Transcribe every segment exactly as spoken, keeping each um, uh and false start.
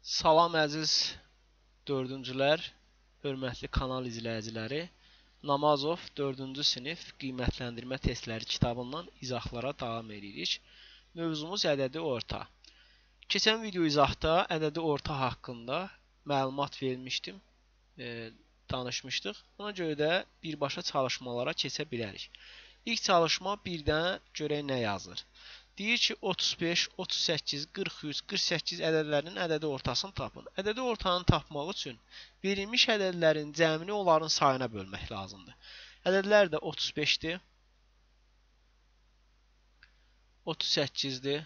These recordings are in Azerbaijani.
Salam əziz dördüncülər, hörmətli kanal izləyiciləri. Namazov dördüncü sinif qiymətləndirmə testləri kitabından izahlara davam edirik. Mövzumuz ədədi orta. Keçən video izahda ədədi orta haqqında məlumat vermişdim, e, danışmışdıq. Ona görə də birbaşa çalışmalara keçə bilərik. İlk çalışma birdən görək nə yazır. Deyir ki, otuz beş, otuz səkkiz, qırx üç, qırx səkkiz ədədlərinin ədədi ortasını tapın. Ədədi ortanı tapmaq üçün verilmiş ədədlərin cəmini onların sayına bölmək lazımdır. Ədədlər də otuz beşdir, otuz səkkizdir,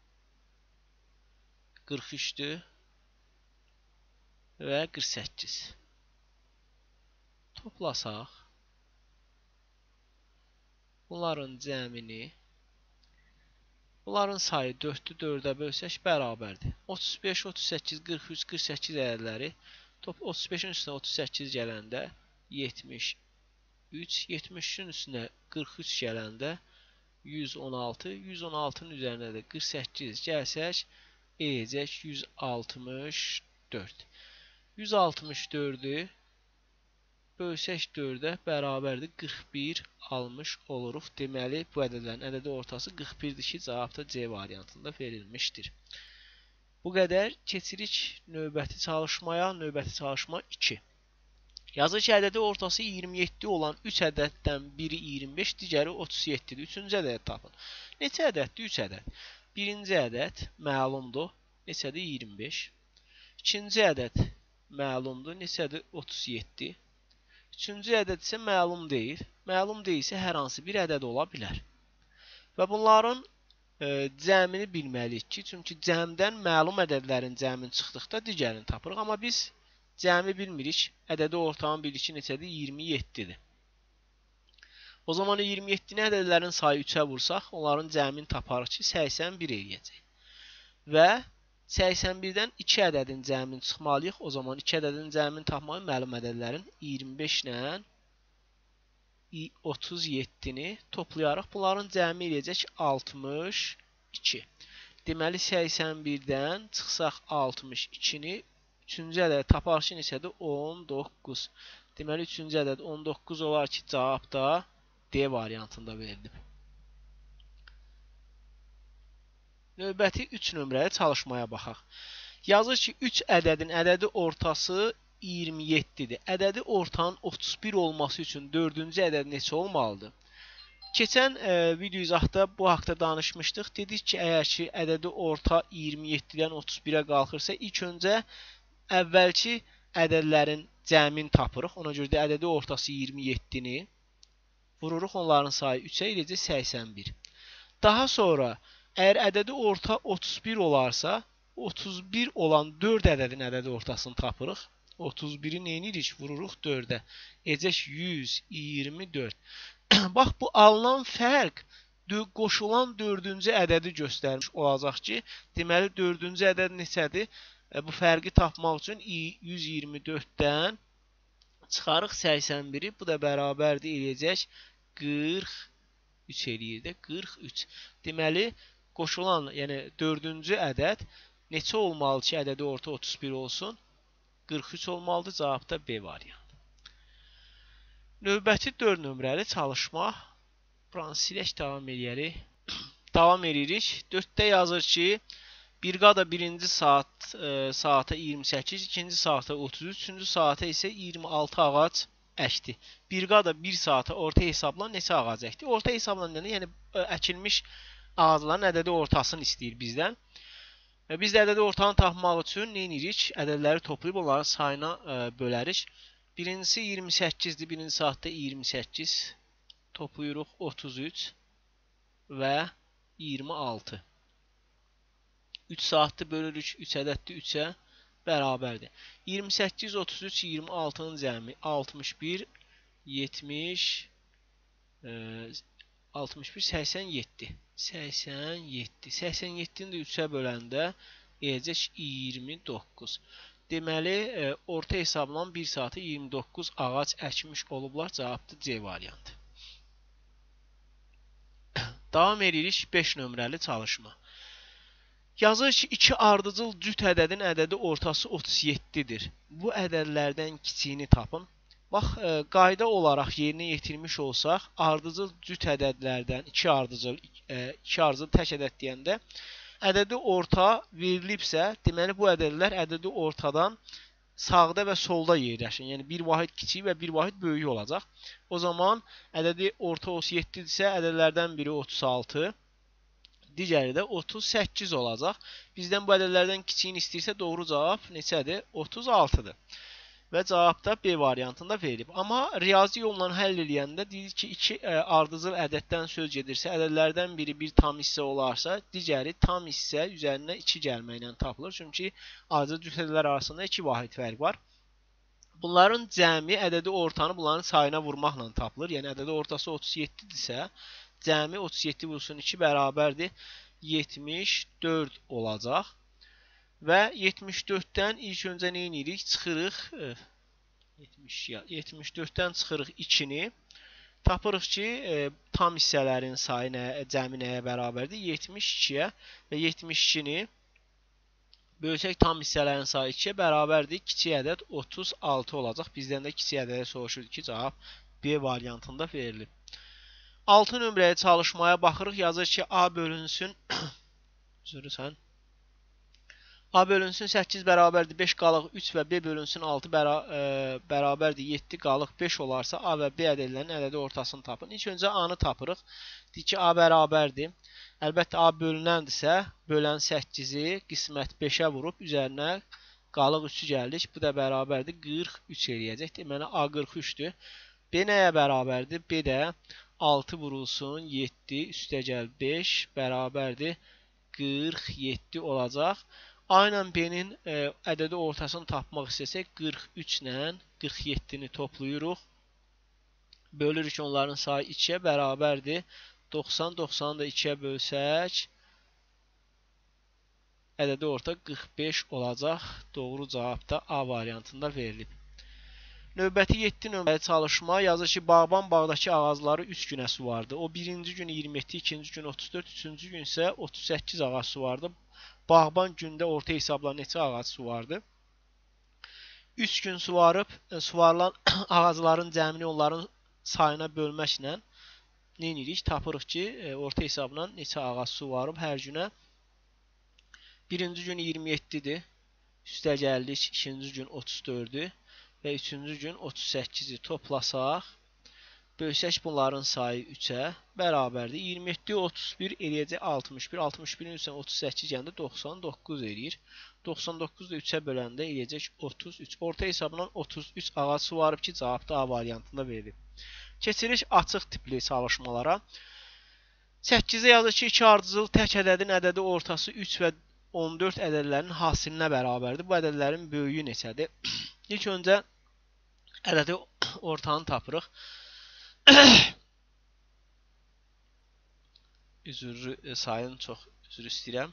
qırx üçdür və qırx səkkiz. Toplasaq, bunların cəmini, bunların sayı dörddür, dördə bölsək bərabərdir. otuz beş, otuz səkkiz, qırx üç, qırx səkkiz ədədləri top otuz beşin üstünə otuz səkkiz gələndə yetmiş üç, yetmiş üçün üstünə qırx üç gələndə yüz on altı, yüz on altının üzərinə də qırx səkkiz gəlsək eləyəcək yüz altmış dörd. yüz altmış dördü bölsək dördə bərabərdir qırx bir almış oluruq. Deməli, bu ədədlərin ədədi ortası qırx birdir ki, cavab da C variantında verilmişdir. Bu qədər. Keçirik növbəti çalışmaya. Növbəti çalışma iki. Yazır ki, ədədi ortası iyirmi yeddi olan üç ədəddən biri iyirmi beş, digəri otuz yeddidir. Üçüncü ədəd tapın. Neçə ədəddir? üç ədəd. Birinci ədəd məlumdur. Neçədir? iyirmi beş. İkinci ədəd məlumdur. Neçədir? otuz yeddi. Üçüncü ədəd isə məlum deyil. Məlum deyilsə hər hansı bir ədəd ola bilər. Və bunların e, cəmini bilməliyik ki, çünki cəmdən məlum ədədlərin cəmini çıxdıqda digərini tapırıq. Amma biz cəmi bilmirik. Ədədi ortanı bilirik ki, neçədir? iyirmi yeddidir. O zaman iyirmi yeddini ədədlərin sayı üçə vursaq, onların cəmini taparıq ki, səksən bir eləyəcək. Və səksən birdən iki ədədin cəmini çıxmalıyıq. O zaman iki ədədin cəmini tapmalıyıq. Məlum ədədlərin iyirmi beş ilə otuz yeddini toplayarıq. Bunların cəmi eləyəcək altmış iki. Deməli, səksən birdən çıxsaq altmış ikini üçüncü ədəd taparıq ki, neçədir? on doqquz. Deməli, üçüncü ədəd on doqquz olar ki, cavab da D variantında verilib. Növbəti üç nömrəli çalışmaya baxaq. Yazır ki, üç ədədin ədədi ortası iyirmi yeddidir. Ədədi ortanın otuz bir olması üçün dördüncü ədəd neçə olmalıdır? Keçən e, video izahda bu haqda danışmışdıq. Dedik ki, əgər ki, ədədi orta iyirmi yeddidən otuz birə qalxırsa, ilk öncə əvvəlki ədədlərin cəmini tapırıq. Ona görə də ədədi ortası iyirmi yeddini vururuq, onların sayı üçə eləyəcək səksən bir. Daha sonra əgər ədədi orta otuz bir olarsa, otuz bir olan dörd ədədin ədədi ortasını tapırıq. otuz biri neyinirik? Vururuq dördə. Eləyəcək yüz iyirmi dörd. Bax, bu alınan fərq qoşulan dördüncü ədədi göstərmiş olacaq ki, deməli, dördüncü ədəd neçədir? Bu fərqi tapmaq üçün yüz iyirmi dörddən çıxarıq səksən biri. Bu da bərabərdir, eləyəcək qırx üç eləyir də, qırx üç. Deməli, qoşulan, yəni dördüncü ədəd neçə olmalı ki, ədədi orta otuz bir olsun? qırx üç olmalıdır, cavab da B variantı. Növbəti dörd nömrəli çalışma. Buranı silək, davam edərik. Davam edirik. dörddə yazır ki, briqada birinci saat e, saata iyirmi səkkiz, ikinci saata otuz üç, üçüncü saata isə iyirmi altı ağac əkdi. Briqada bir saata orta hesabla neçə ağac əkdi? Orta hesabla yəni əkilmiş ağacların ədədi ortasını istəyir bizdən. Və biz də ədədi ortanı tapmaq üçün nə edirik? Ədədləri toplayıb onların sayına e, bölərik. Birincisi iyirmi səkkizdir. Birinci saatda iyirmi səkkiz. Toplayırıq otuz üç və iyirmi altı. üç saatda bölürük. üç ədəddir üçə bərabərdir. iyirmi səkkiz, otuz üç, iyirmi altının cəmi altmış bir, yetmiş, e, altmış bir, səksən yeddi. səksən yeddi. səksən yeddini də üçə böləndə eləyəcək iyirmi doqquz. Deməli, e, orta hesabla bir saata iyirmi doqquz ağac əkmiş olublar. Cavabdır C variantı. Davam edirik beş nömrəli çalışma. Yazır ki, iki ardıcıl cüt ədədin ədədi ortası otuz yeddidir. Bu ədədlərdən kiçiyini tapın. Bax, e, qayda olaraq yerinə yetirmiş olsaq, ardıcıl cüt ədədlərdən iki ardıcıl, e, iki ardıcıl tək ədəd deyəndə ədədi orta verilibsə, deməli bu ədədlər ədədi ortadan sağda və solda yerləşir. Yəni bir vahid kiçik və bir vahid böyük olacaq. O zaman ədədi orta otuz yeddidirsə, ədədlərdən biri otuz altı, digəri də otuz səkkiz olacaq. Bizdən bu ədədlərdən kiçiyini istəyirsə, doğru cavab neçədir? otuz altıdır. Və cavab da B variantında verilib. Amma riyazi yolla həll edəndə deyir ki, iki e, ardıcıl ədəddən söz gedirsə, ədədlərdən biri bir tam hissə olarsa, digəri tam hissə üzərinə iki gəlməklə tapılır. Çünki ardıcıl cüt ədədlər arasında iki vahid fərq var. Bunların cəmi ədədi ortanı bunların sayına vurmaqla tapılır. Yəni ədədi ortası otuz yeddidirsə, cəmi otuz yeddi vursun iki bərabərdir yetmiş dörd olacaq. Və yetmiş dörddən ilk öncə nə edirik? Çıxırıq yetmiş dörddən çıxırıq ikini. Tapırıq ki, e, tam hissələrin sayı nə, cəmi nəyə bərabərdir? yetmiş ikiyə və yetmiş ikini bölsək tam hissələrin sayı ikiyə bərabərdir. Kiçik ədəd otuz altı olacaq. Bizdən də kiçik ədədə soruşur ki, cavab B variantında verilib. altı nömrəyə çalışmaya baxırıq. Yazır ki, A bölünsün üzrsən. A bölünsün səkkiz bərabərdir beş qalıq üç və B bölünsün altı bəra, e, bərabərdir yeddi qalıq beş olarsa A və B ədədlərinin ədədi ortasını tapın. İlk öncə A-nı tapırıq. Deyir ki, A bərabərdir. Əlbəttə A bölünəndirsə, bölən səkkizi qismət beşə vurub üzərinə qalıq üçü gəldik. Bu da bərabərdir qırx üç eləyəcək. Deməli A qırx üçdür. B nəyə bərabərdir? B də altı vurulsun yeddi üstəgəl beş bərabərdir qırx yeddi olacaq. A ilə B-nin e, ədədi ortasını tapmaq istəsək, qırx üç ilə qırx yeddini toplayırıq. Bölürük onların sayı ikiyə bərabərdir. doxsan, doxsanı da ikiyə bölsək, ədədi orta qırx beş olacaq. Doğru cavab da A variantında verilib. Növbəti yeddi nömrəli çalışma yazır ki, bağban bağdakı ağacları üç günə suvardı. O birinci gün iyirmi yeddi, ikinci gün otuz dörd, üçüncü gün isə otuz səkkiz ağac suvardı. Bağban gündə orta hesabla neçə ağac suvardı? üç gün suvarıb, suvarılan ağacların cəmini onların sayına bölməklə nə edirik? Tapırıq ki, orta hesabla neçə ağac suvarıb hər günə? Birinci gün iyirmi yeddidir. Üstə gəldik, ikinci gün otuz dördü və üçüncü gün otuz səkkizi toplasaq, bölsək bunların sayı üçə bərabərdir. iyirmi yeddi, otuz bir eləyəcək altmış bir. altmış birin üstünə otuz səkkiz gəndə doxsan doqquz eləyir. doxsan doqquz da üçə böləndə eləyəcək otuz üç. Orta hesabla otuz üç ağac suvarıb ki, cavab da A variantında verilib. Keçirik açıq tipli çalışmalara. səkkizə yazır ki, iki ardıcıl tək ədədin ədədi ortası üç və on dörd ədədlərinin hasilinə bərabərdir. Bu ədədlərin böyüyü neçədir? İlk öncə ədədi ortanı tapırıq. Üzrü sayını çox üzr istəyirəm.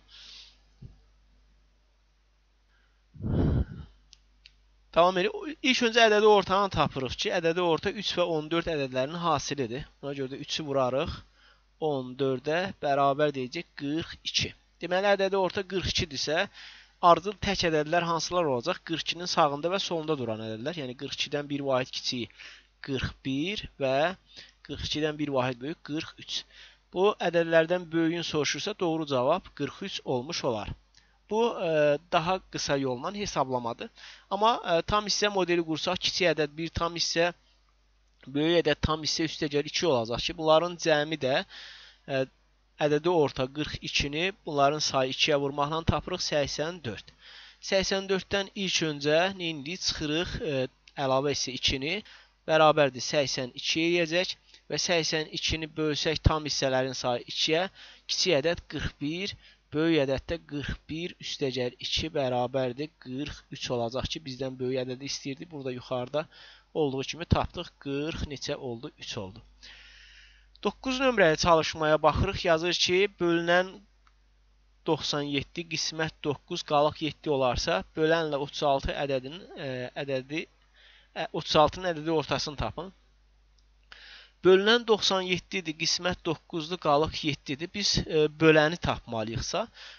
Davam edirik. İlk öncə ədədi ortanı tapırıq ki, ədədi orta üç və on dörd ədədlərinin hasilidir. Buna görə də üçü vurarıq. on dördə bərabər deyəcək qırx iki. Deməli, ədədi orta qırx ikidirsə, ardıcıl tək ədədlər hansılar olacaq? qırx ikinin sağında və solunda duran ədədlər. Yəni qırx ikidən bir vahid kiçik qırx bir və qırx ikidən bir vahid böyük qırx üç. Bu ədədlərdən böyüyün soruşursa doğru cavab qırx üç olmuş olar. Bu e, daha qısa yolla hesablamadır. Amma e, tam hissə modeli qursaq kiçik ədəd bir tam hissə, böyük ədəd tam hissə üstəgəl iki olacaq ki, bunların cəmi də e, ədədi orta qırx ikini bunların sayı ikiyə vurmaqla tapırıq səksən dörd. səksən dörddən ilk öncə nə edirik? Çıxırıq e, əlavə isə ikini bərabərdir səksən iki eləyəcək və səksən ikini bölsək tam hissələrin sayı ikiyə, kiçik ədəd qırx bir, böyük ədəddə qırx bir üstəgəl iki bərabərdir qırx üç olacaq ki, bizdən böyük ədədi istəyirdi. Burada yuxarıda olduğu kimi tapdıq. qırx neçə oldu? üç oldu. doqquz nömrəli çalışmaya baxırıq. Yazır ki, bölünən doxsan yeddi qismət doqquz qalıq yeddi olarsa, bölənlə otuz altı ədədinin ə, ədədi otuz altının ədədi ortasını tapın. Bölünən doxsan yeddi idi, qismət doqquzdur, qalıq yeddidir. Biz e, böləni tapmalıyıqsa,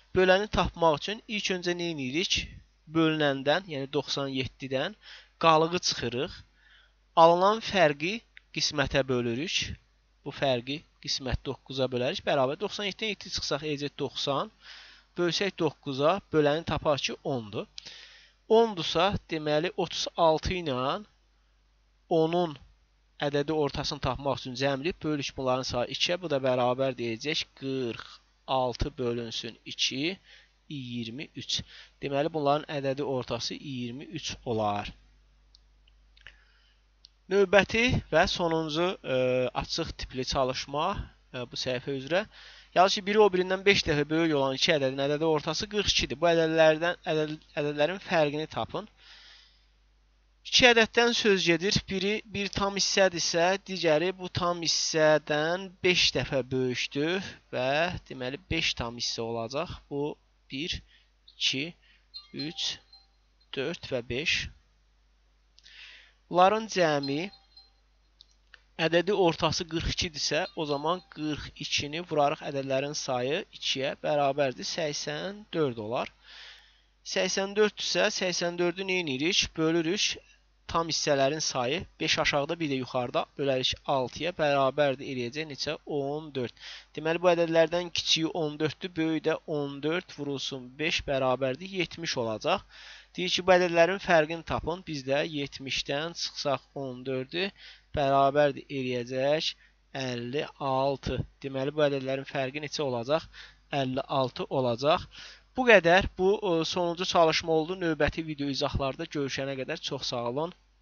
Böləni tapmaq üçün ilk öncə nə edirik? Bölünəndən, yəni doxsan yeddidən qalığı çıxırıq. Alınan fərqi qismətə bölürük. Bu fərqi qismət doqquza bölərik. Bərabər doxsan yeddidən yeddi çıxsaq eləcək doxsan. Bölsək doqquza, böləni tapar ki ondur. ondursa, deməli otuz altı ilə onun ədədi ortasını tapmaq üçün cəmləyib bölük bunların sayı ikiyə. Bu da bərabər deyəcək qırx altı bölünsün iki, iyirmi üç. Deməli bunların ədədi ortası iyirmi üç olar. Növbəti və sonuncu ə, açıq tipli çalışma ə, bu səhifə üzrə. Yalnız ki, biri o birindən beş dəfə böyük olan iki ədədin ədədi ortası qırx ikidir. Bu ədədlərdən ədəd, ədədlərin fərqini tapın. İki ədəddən söz gedir. Biri bir tam hissədirsə, digəri bu tam hissədən beş dəfə böyükdür və deməli beş tam hissə olacaq. Bu bir, iki, üç, dörd və beş. Bunların cəmi ədədi ortası qırx ikidirsə, o zaman qırx ikini vurarıq ədədlərin sayı ikiyə bərabərdir. səksən dörd olar. səksən dörddirsə, səksən dördü nə edirik? Bölürük. Tam hissələrin sayı beş aşağıda, bir də yuxarıda bölərik altıya bərabərdir. Eləyəcək neçə? on dörd. Deməli bu ədədlərdən kiçiyi on dörddür, böyüyü də on dörd vurulsun beş bərabərdir. yetmiş olacaq. Deyir ki, bu ədədlərin fərqini tapın. Biz də yetmişdən çıxsaq on dördü bərabərdir eləyəcək əlli altı. Deməli bu ədədlərin fərqi neçə olacaq? əlli altı olacaq. Bu qədər. Bu sonuncu çalışma oldu. Növbəti video izahlarda görüşənə qədər çox sağ olun.